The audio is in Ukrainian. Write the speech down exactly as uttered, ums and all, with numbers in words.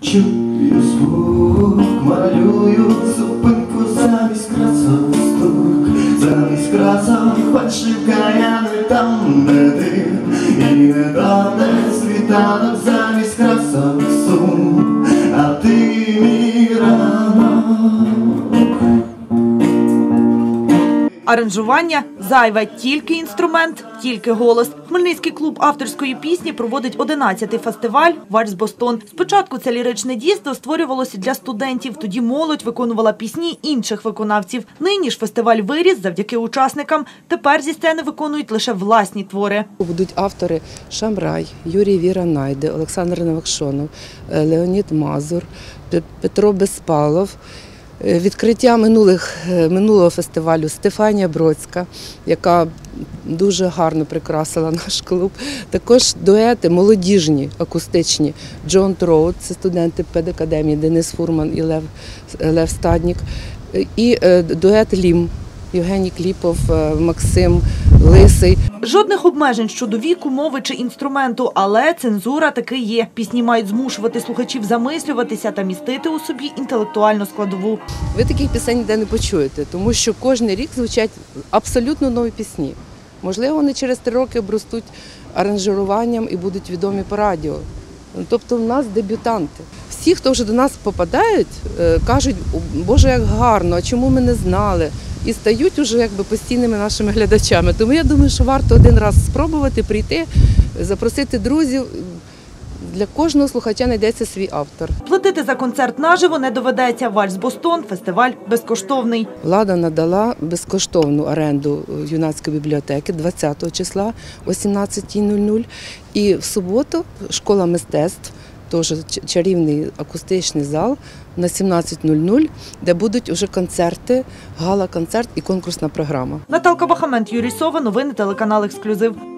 Чую звук, малюю зупинку замість красок стук, замість красок фальшивка, не там, де ти, і не там, де світанок, замість красок сум, а ти мій ранок. Аранжування зайве, тільки інструмент, тільки голос. Хмельницький клуб авторської пісні проводить одинадцятий фестиваль «Вальс Бостон». Спочатку це ліричне дійство створювалося для студентів, тоді молодь виконувала пісні інших виконавців. Нині ж фестиваль виріс завдяки учасникам. Тепер зі сцени виконують лише власні твори. Будуть автори Шамрай, Юрій Віра-Найде, Олександр Новокшонов, Леонід Мазур, Петро Безпалов. Відкриття минулих, минулого фестивалю Стефанія Бродська, яка дуже гарно прикрасила наш клуб. Також дуети молодіжні, акустичні. Джон Троуд, це студенти педакадемії, Денис Фурман і Лев, Лев Стаднік. І дует Лім, Євгеній Кліпов, Максим Лисий. Жодних обмежень щодо віку, мови чи інструменту, але цензура таки є. Пісні мають змушувати слухачів замислюватися та містити у собі інтелектуальну складову. Ви таких пісень ніде не почуєте, тому що кожен рік звучать абсолютно нові пісні. Можливо, вони через три роки обростуть аранжуванням і будуть відомі по радіо. Тобто в нас дебютанти. Всі, хто вже до нас попадають, кажуть, Боже, як гарно, а чому ми не знали? І стають уже якби постійними нашими глядачами. Тому я думаю, що варто один раз спробувати прийти, запросити друзів. Для кожного слухача знайдеться свій автор. Платити за концерт наживо не доведеться. «Вальс Бостон» – фестиваль безкоштовний. Влада надала безкоштовну оренду юнацької бібліотеки двадцятого числа о сімнадцятій нуль нуль. І в суботу школа мистецтв, теж чарівний акустичний зал на сімнадцять нуль нуль, де будуть вже концерти, гала-концерт і конкурсна програма. Наталка Бахамент, Юрій Сова. Новини телеканал «Ексклюзив».